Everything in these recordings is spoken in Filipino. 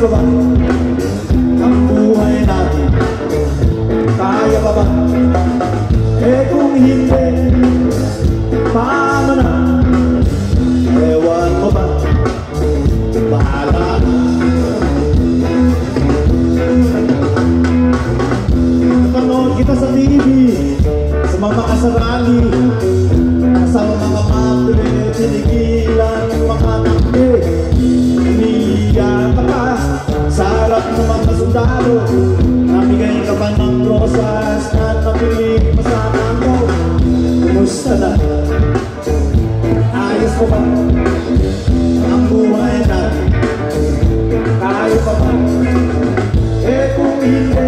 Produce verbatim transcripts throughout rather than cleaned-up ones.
ko ba ang buhay natin? Kaya pa ba? Eh kung hindi, paano na? Ewan mo ba? Bahala na. Napanood kita sa T V, sa mga kasarali, sa mga matre, sinigilan ng mga nakti. Umiiyak ka pa sa harap ng mga sundalo. Namigay ka pa ng rosas na napiling masana mo. Kumusta na? Ayos ko ba ang buhay natin? Kaya pa ba? Eh kung hindi,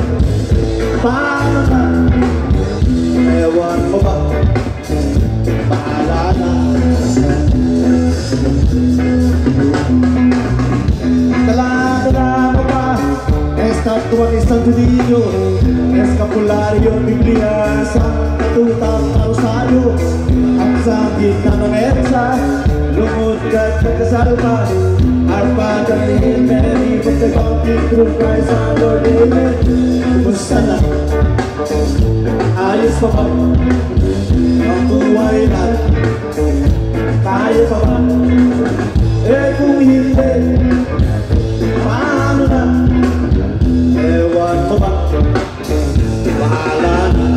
paano na? Ewan mo ba? Bahala na. Dala-dala mo ba? Estatuan isang Judio, Escapulario, Biblia, Sangkatutang Rosario. At sa gitna ng EDSA, lumod ka't nagkasalpa. Arpada ni Mary, pagkakunting through Christ our Lord, Amen. Kumusta na? Ayos pa ba ang buhay natin? Kaya pa ba? Eh kung hindi, paano na? Ewan mo ba? Bahala na.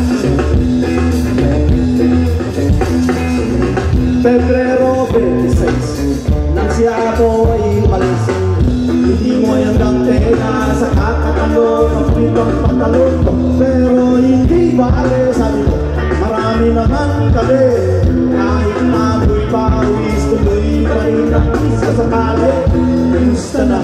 Pebrero twenty-six, nang siya ako ay umalis. Hindi mo yung dantena sa kakatalo ng pitong pantalon. Pero hindi bale, sabi mo, marami naman kami. Kahit mamoy pawis, tuloy pa rin ang isa sa kali. Gusto na?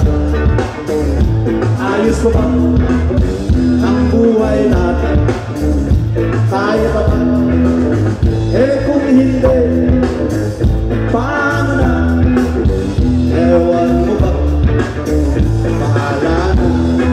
Ayos ko ba ang buhay natin? Kaya pa ba? Eh kung hindi, paano na? Ewan mo ba? Bahala na.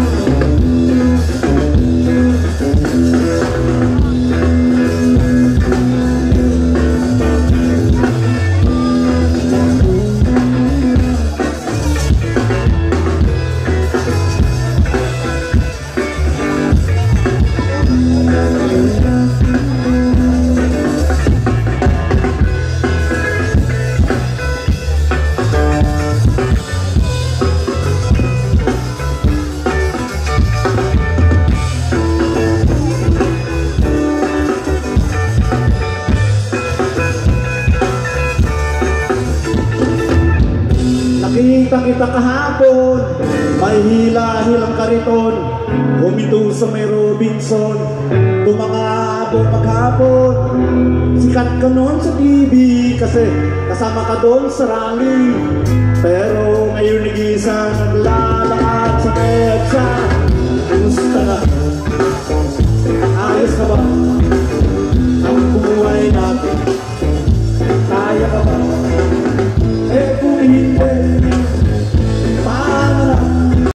Nakita kita kahapon, may hila-hilang kariton. Humito sa may Robinson, tumangabo maghapon. Sikat ka noon sa T V kasi kasama ka doon sa rally. Pero ngayon nag-isa naglalakad sa EDSA. Gusto na?